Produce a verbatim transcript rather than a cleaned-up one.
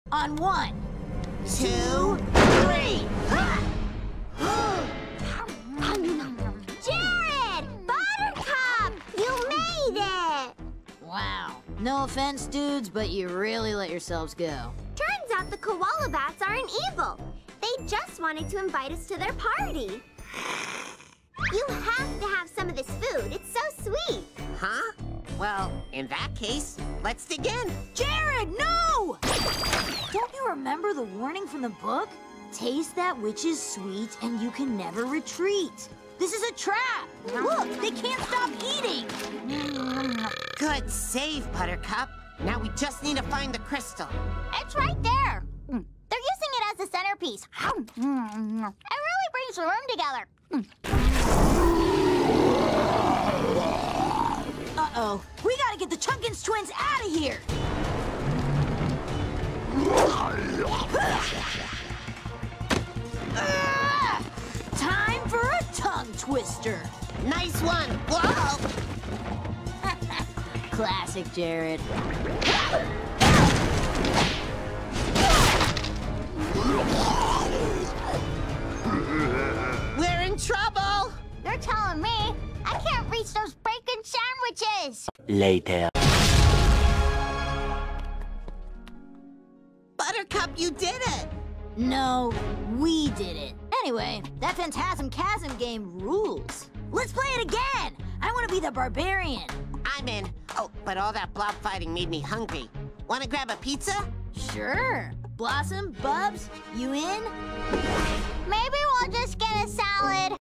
On one, Two, three. Jared! Buttercup! You made it! wow. No offense, dudes, but you really let yourselves go. Turns out the koala bats aren't evil. They just wanted to invite us to their party. You have to have some of this food. It's so sweet. Huh? Well, in that case, let's dig in. Jared, no! Don't you remember the warning from the book? Taste that which is sweet and you can never retreat. This is a trap. Look, they can't stop eating. Good save, Buttercup. Now we just need to find the crystal. It's right there. They're using it as a centerpiece. It really brings the room together. Uh-oh. We gotta get the Chunkins twins out of here. Ah! Time for a tongue twister. Nice one. Whoa! Classic, Jared. We're in trouble. They're telling me I can't reach those bacon sandwiches. Later. Buttercup, you did it. No, we did it. Anyway, that Phantasm Chasm game rules. Let's play it again. I want to be the barbarian. I'm in. Oh, but all that blob fighting made me hungry. Want to grab a pizza? Sure. Blossom, Bubs, you in? Maybe we'll just get a salad.